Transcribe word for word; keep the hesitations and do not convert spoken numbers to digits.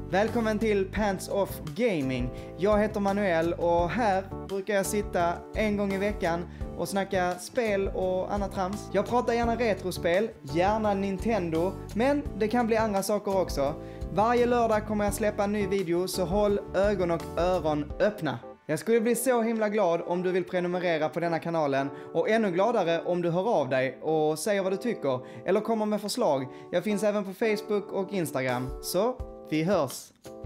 Välkommen till Pants Off Gaming. Jag heter Manuel och här brukar jag sitta en gång i veckan och snacka spel och annat trams. Jag pratar gärna retrospel, gärna Nintendo, men det kan bli andra saker också. Varje lördag kommer jag släppa en ny video, så håll ögon och öron öppna. Jag skulle bli så himla glad om du vill prenumerera på denna kanalen, och ännu gladare om du hör av dig och säger vad du tycker eller kommer med förslag. Jag finns även på Facebook och Instagram, så vi hörs!